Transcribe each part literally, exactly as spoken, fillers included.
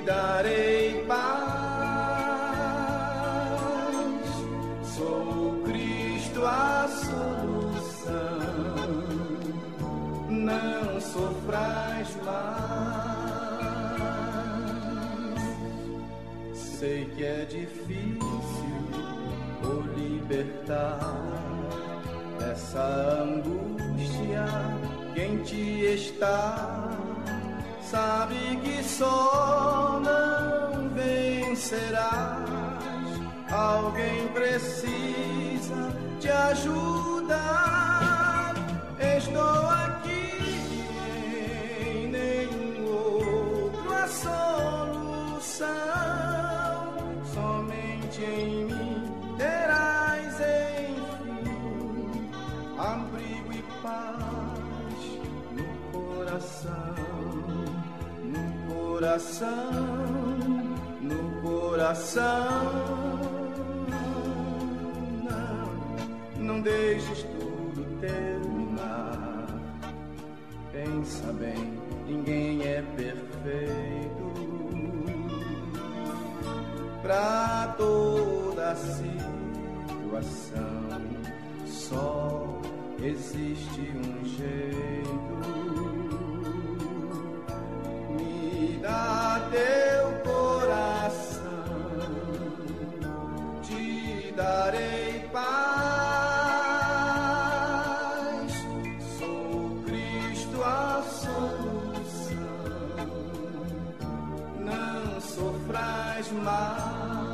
darei paz, sou Cristo a solução, não sofrais mais. Sei que é difícil o libertar essa angústia que em ti está. Sabe que só não vencerás, alguém precisa te ajudar. Estou aqui, em nenhum outro a solução, somente em mim terás enfim abrigo e paz no coração. Coração, no coração, não, não deixes tudo terminar. Pensa bem, ninguém é perfeito. Pra toda situação só existe um jeito. Dá teu coração, te darei paz, sou Cristo a solução, não sofrais mais.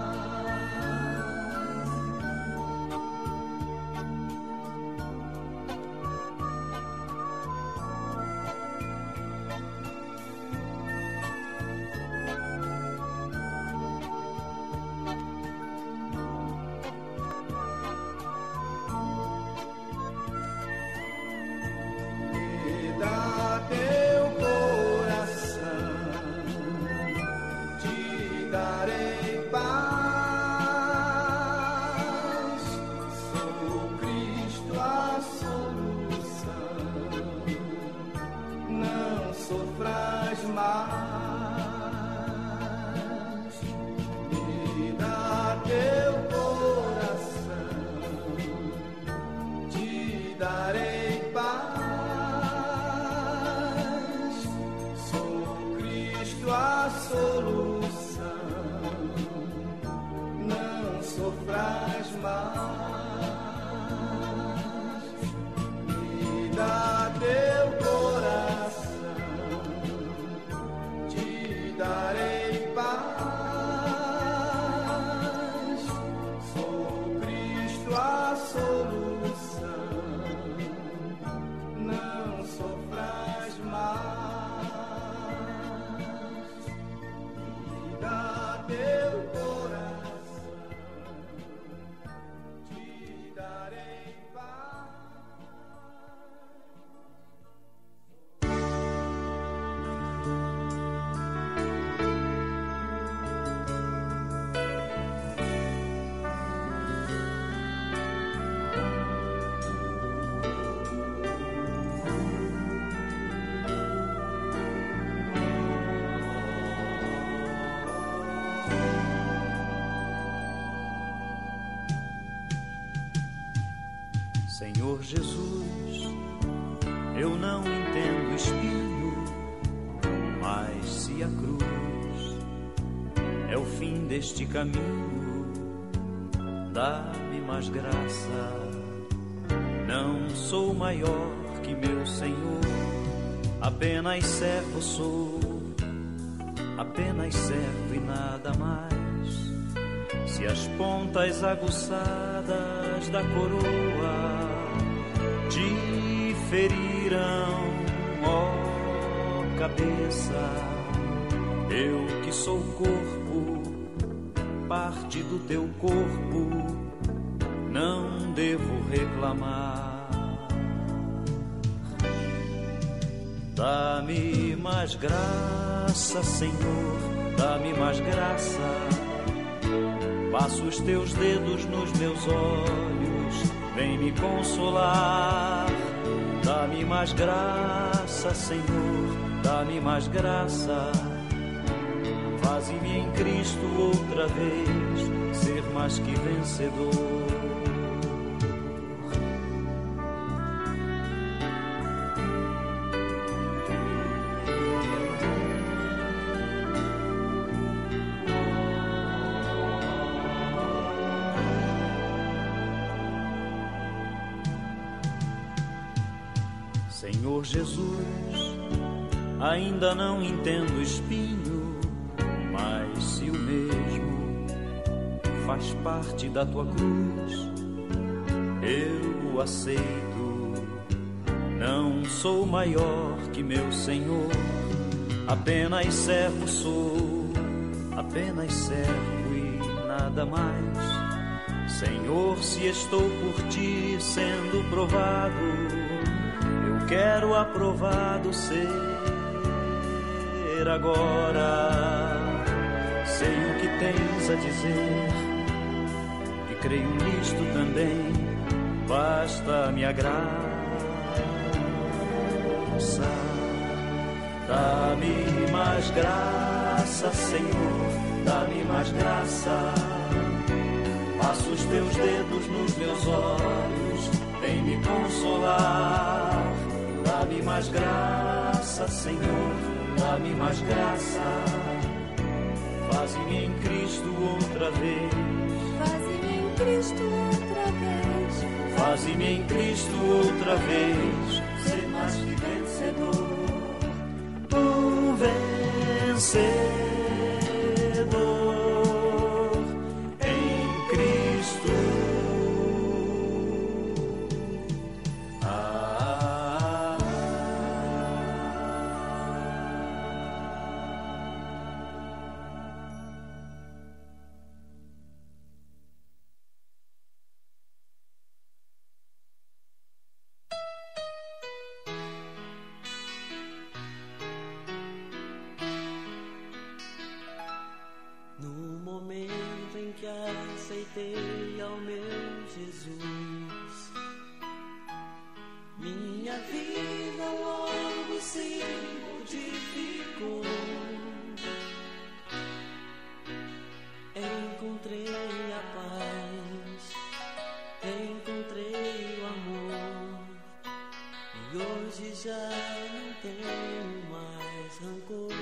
Senhor Jesus, eu não entendo espinho, mas se a cruz é o fim deste caminho, dá-me mais graça. Não sou maior que meu Senhor, apenas servo sou, apenas servo e nada mais. Se as pontas aguçadas da coroa te feriram, ó cabeça, eu que sou corpo, parte do teu corpo, não devo reclamar. Dá-me mais graça, Senhor, dá-me mais graça. Passa os teus dedos nos meus olhos, vem me consolar. Dá-me mais graça, Senhor, dá-me mais graça. Faze-me em Cristo outra vez ser mais que vencedor. Senhor Jesus, ainda não entendo o espinho, mas se o mesmo faz parte da tua cruz, eu o aceito. Não sou maior que meu Senhor, apenas servo sou, apenas servo e nada mais. Senhor, se estou por ti sendo provado, quero aprovado ser agora. Sei o que tens a dizer e creio nisto também. Basta me graça, dá-me mais graça, Senhor, dá-me mais graça. Passa os teus dedos nos meus olhos, vem me consolar. Dá-me mais graça, Senhor, dá-me mais graça. Faze-me em Cristo outra vez. Faze-me em Cristo outra vez. Faze-me em Cristo outra vez ser mais que vencedor. Um vencedor em Cristo. Aceitei ao meu Jesus, minha vida logo se modificou. Encontrei a paz, encontrei o amor, e hoje já não tenho mais rancor.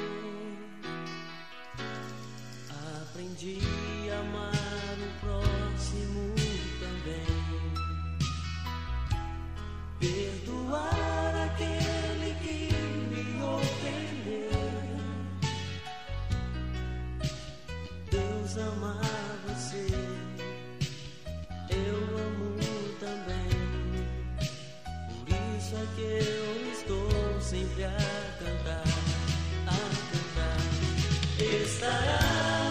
Aprendi a amar o próximo também, perdoar aquele que me ofendeu. Deus ama você, eu amo também, por isso é que eu estou sempre a cantar, a cantar. Estará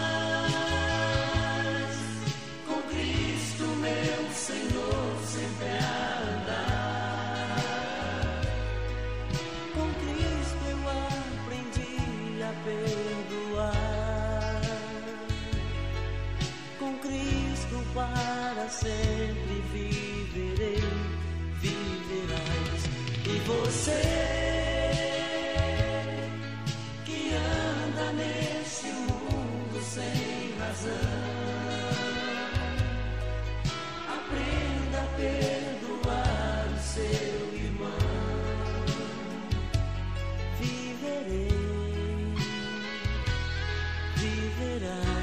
para sempre viverei, viverás. E você que anda nesse mundo sem razão, aprenda a perdoar o seu irmão. Viverei, viverás.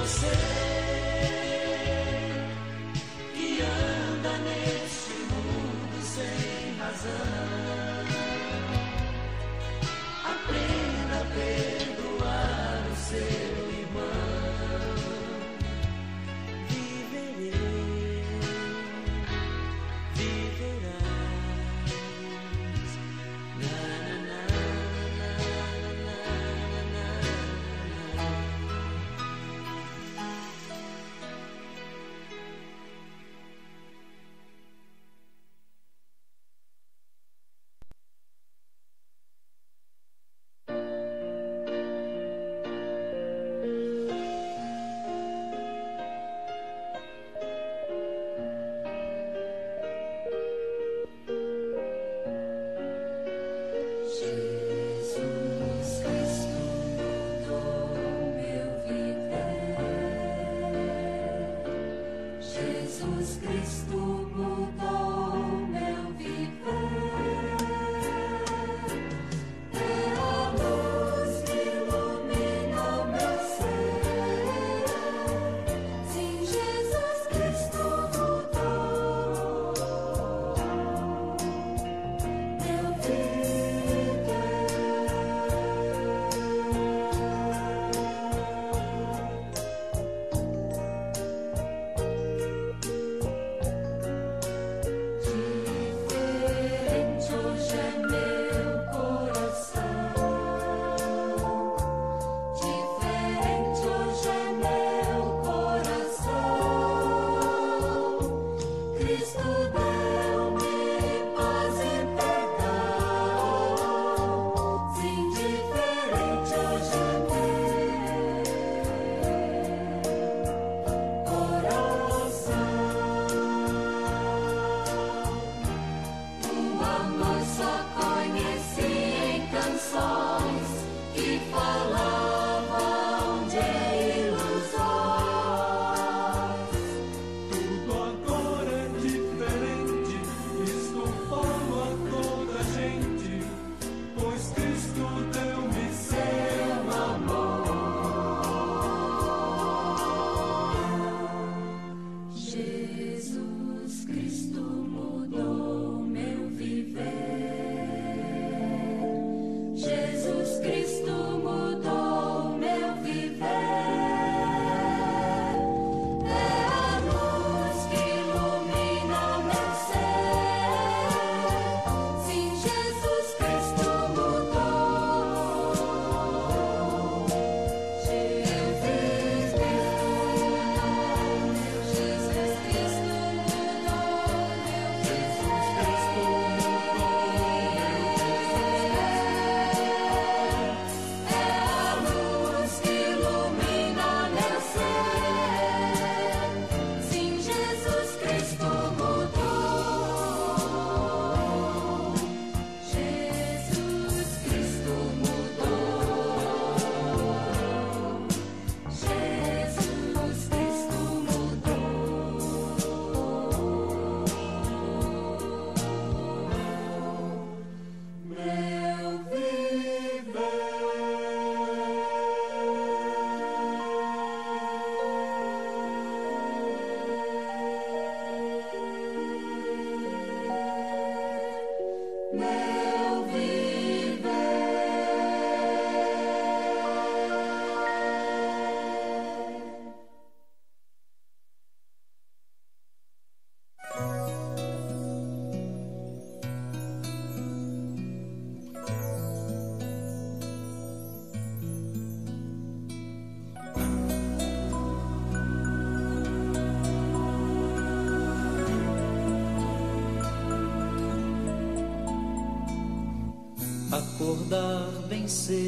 Acordar bem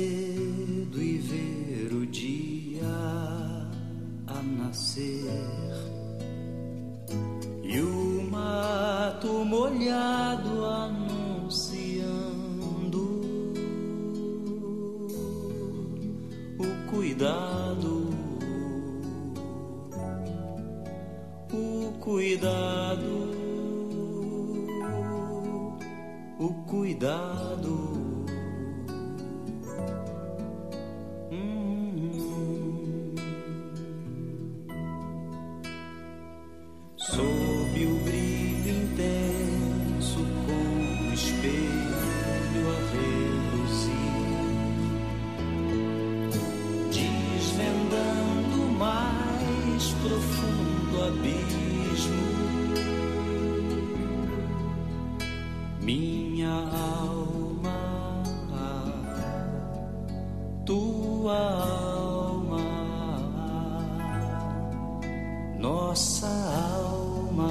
cedo e ver o dia a nascer, e o mato molhado anunciando o cuidado, o cuidado, o cuidado. minha alma, tua alma, nossa alma,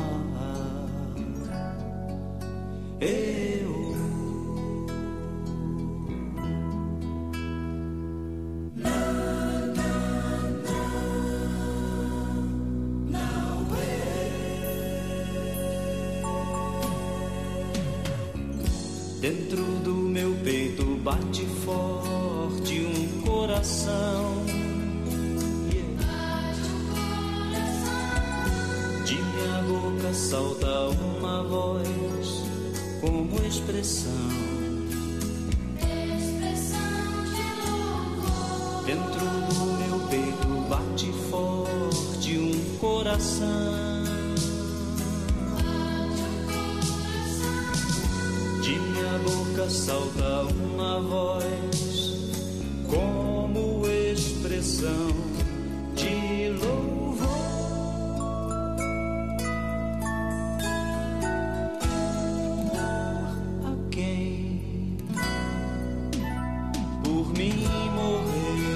eu. Dentro do meu peito bate forte um coração. Bate um coração. De minha boca salta uma voz como expressão. Expressão de louvor. Dentro do meu peito bate forte um coração. De minha boca salta uma voz como expressão de louvor a quem por mim morrer.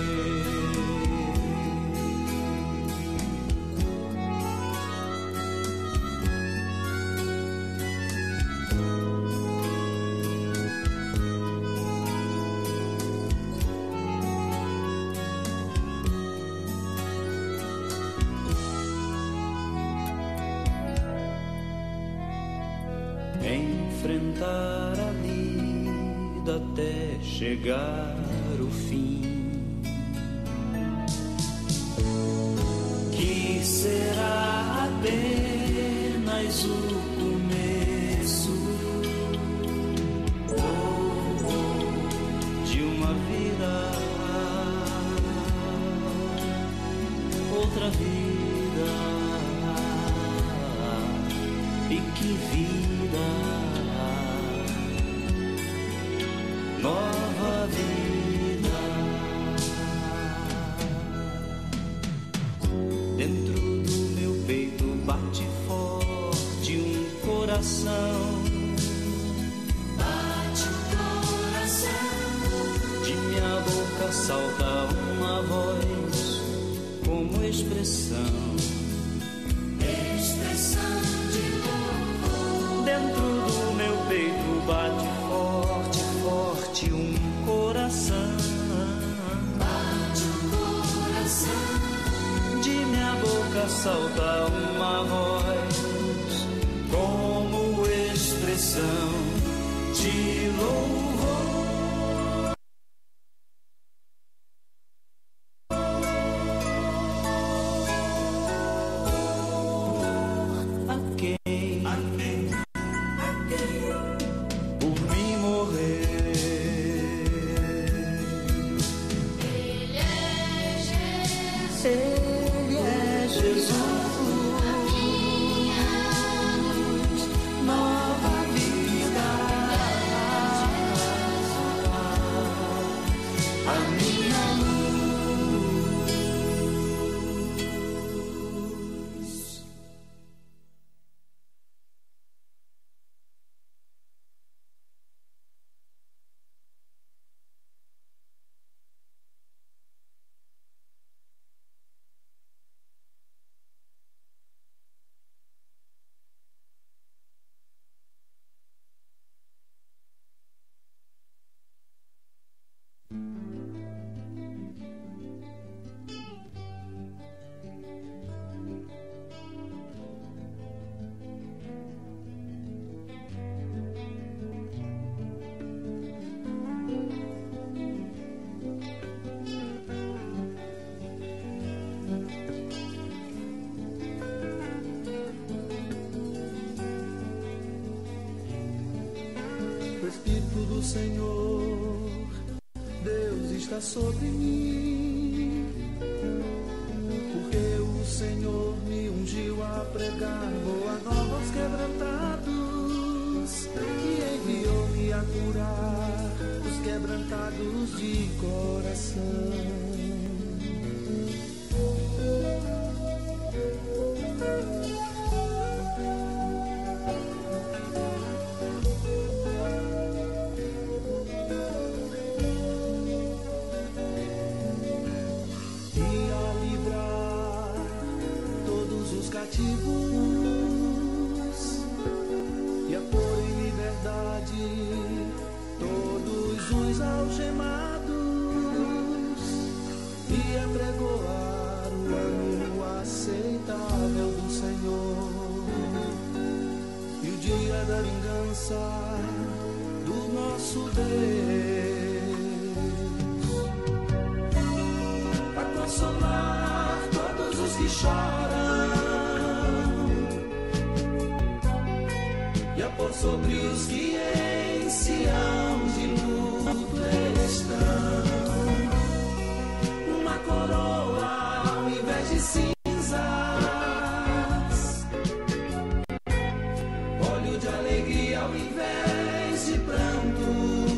Enfrentar a vida até chegar o fim, que será apenas o começo oh, de uma vida, outra vida, e que vida, nova vida. Dentro do meu peito bate forte um coração. Bate um coração. De minha boca salta uma voz como expressão. Expressão de louvor. Dentro do meu peito bate forte, forte um coração. Bate um coração. De minha boca salta uma voz como expressão de louvor a quem, a quem, a quem por mim morrer. Ele é Jesus. Ele é Jesus, nova vida, a minha luz. O Espírito do Senhor, Deus está sobre mim, porque o Senhor me ungiu a pregar boa nova aos quebrantados e enviou-me a curar os quebrantados de coração. Jesus algemados e apregoar o ânimo aceitável do Senhor. E o dia da vingança do nosso Deus, a consolar todos os que choram e a pôr sobre os que em Sião de luto estão uma coroa ao invés de cinzas, óleo de alegria ao invés de pranto,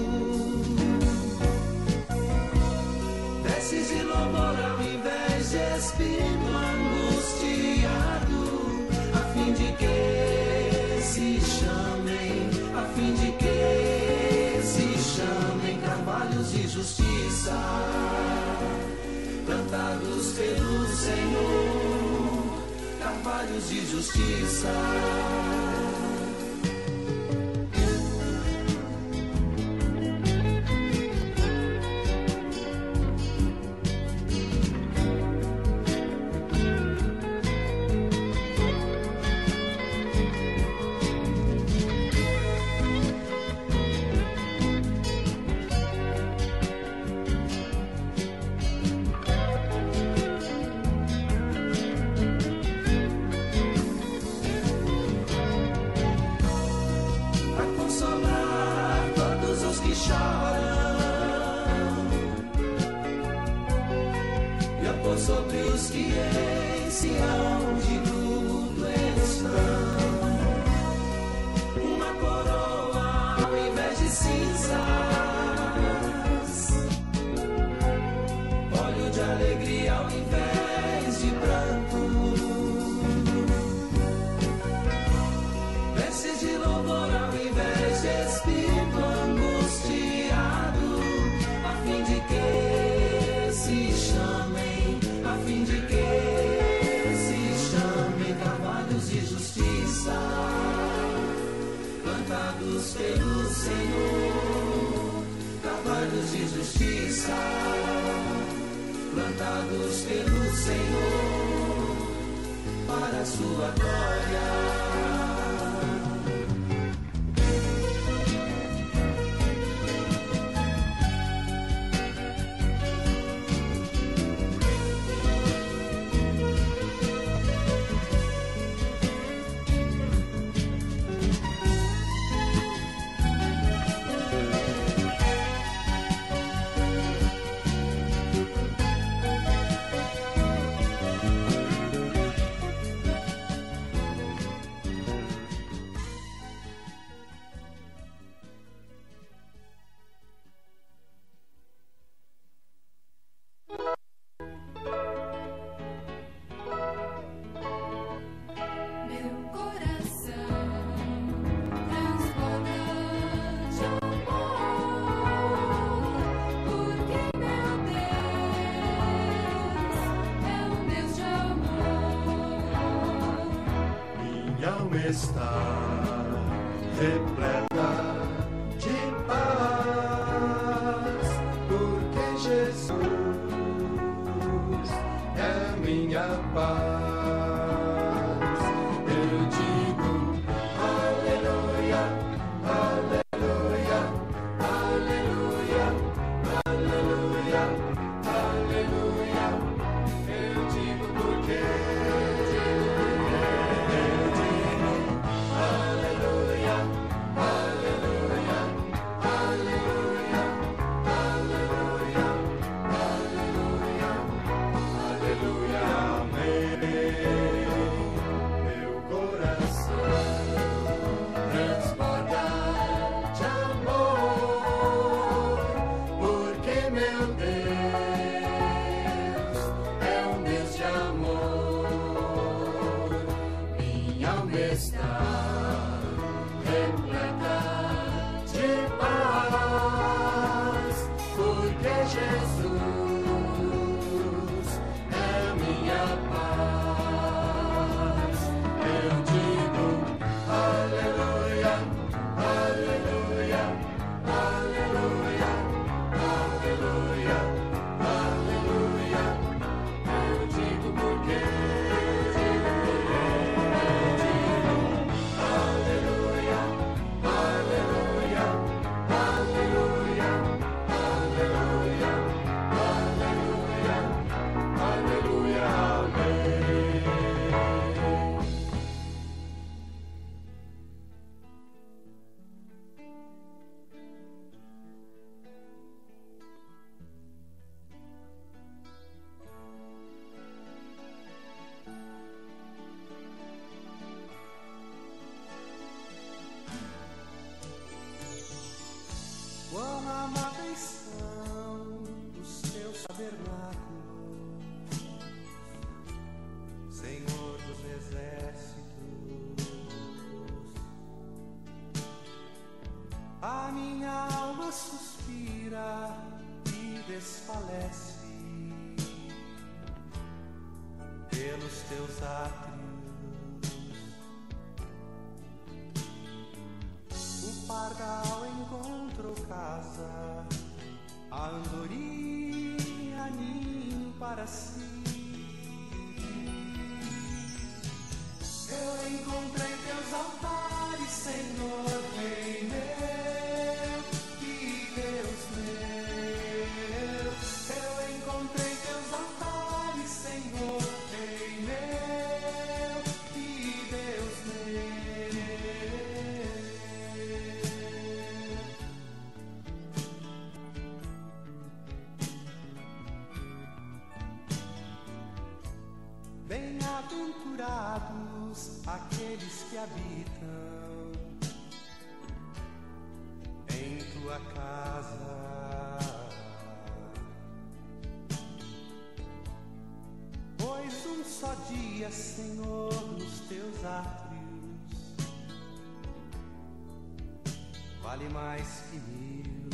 vestes de louvor ao invés de espírito angustiado, a fim de que se chamem, a fim de que se chamem carvalhos de justiça, plantados pelo Senhor, carvalhos de justiça. Sobre os que em Sião de luto estão, uma coroa ao invés de cinzas, óleo de alegria ao invés de pranto, vestes de louvor ao invés de espírito angustiado, a fim de que se chamem, a fim de que se chamem carvalhos de justiça, plantados pelo Senhor, carvalhos de justiça, plantados pelo Senhor, para a sua glória. Está repleta de paz, porque Jesus é minha paz. Eu digo aleluia, aleluia, aleluia, aleluia, aleluia. Eu digo porque Aleluia, aleluia. derrama bênção dos teus tabernáculos, Senhor dos exércitos. A minha alma suspira e desfalece pelos teus átrios. O pardal encontrou casa, a andorinha ninho para si. Eu encontrei teus altares, Senhor, Rei meu e Deus meu. Eu encontrei teus altares, Senhor, Rei meu e Deus meu. Bem-aventurados aqueles que habitam em tua casa, pois um só dia, Senhor, nos teus átrios vale mais que mil.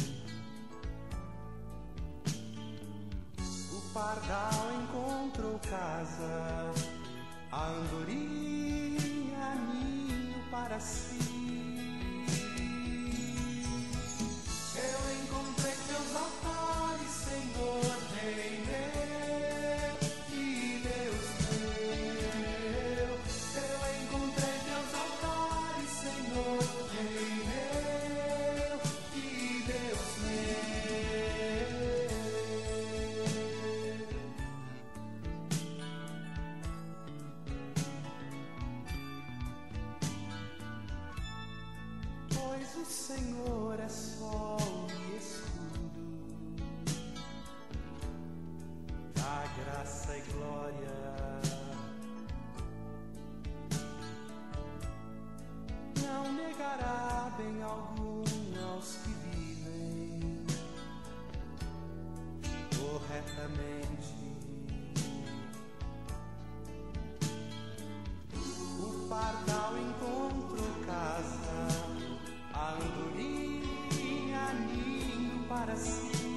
O pardal encontrou casa, a andorinha ninho para si. Eu encontrei teus altares, Senhor, Rei meu e Deus meu. Eu encontrei teus altares, Senhor, Rei meu e Deus meu. Pois o Senhor é sol e escudo, dá graça e glória. Não negará bem algum aos que vivem corretamente. O pardal encontrou casa, a andorinha ninho para si.